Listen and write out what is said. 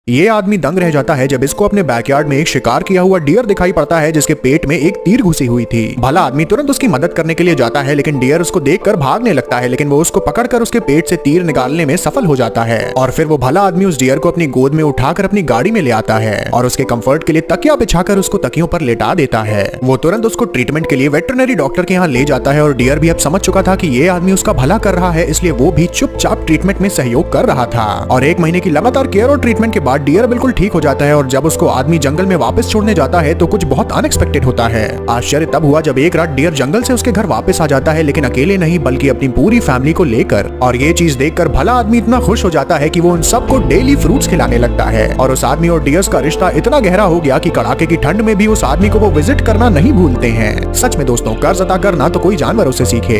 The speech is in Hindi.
ये आदमी दंग रह जाता है जब इसको अपने बैकयार्ड में एक शिकार किया हुआ डियर दिखाई पड़ता है जिसके पेट में एक तीर घुसी हुई थी। भला आदमी तुरंत उसकी मदद करने के लिए जाता है, लेकिन डियर उसको देखकर भागने लगता है, लेकिन वो उसको पकड़कर उसके पेट से तीर निकालने में सफल हो जाता है। और फिर वो भला आदमी उस डियर को अपनी गोद में उठाकर अपनी गाड़ी में ले आता है और उसके कंफर्ट के लिए तकिया बिछाकर उसको तकियों पर लेटा देता है। वो तुरंत उसको ट्रीटमेंट के लिए वेटरनरी डॉक्टर के यहाँ ले जाता है और डियर भी अब समझ चुका था कि ये आदमी उसका भला कर रहा है, इसलिए वो भी चुपचाप ट्रीटमेंट में सहयोग कर रहा था। और 1 महीने की लगातार केयर और ट्रीटमेंट के बाद डियर बिल्कुल ठीक हो जाता है और जब उसको आदमी जंगल में वापस छोड़ने जाता है तो कुछ बहुत अनएक्सपेक्टेड होता है। आश्चर्य तब हुआ जब एक रात डियर जंगल से उसके घर वापस आ जाता है, लेकिन अकेले नहीं बल्कि अपनी पूरी फैमिली को लेकर। और ये चीज देखकर भला आदमी इतना खुश हो जाता है कि वो उन सबको डेली फ्रूट्स खिलाने लगता है। और उस आदमी और डियर्स का रिश्ता इतना गहरा हो गया कि कड़ाके की ठंड में भी उस आदमी को वो विजिट करना नहीं भूलते हैं। सच में दोस्तों, कर्ज अदा करना तो कोई जानवरों से सीखे।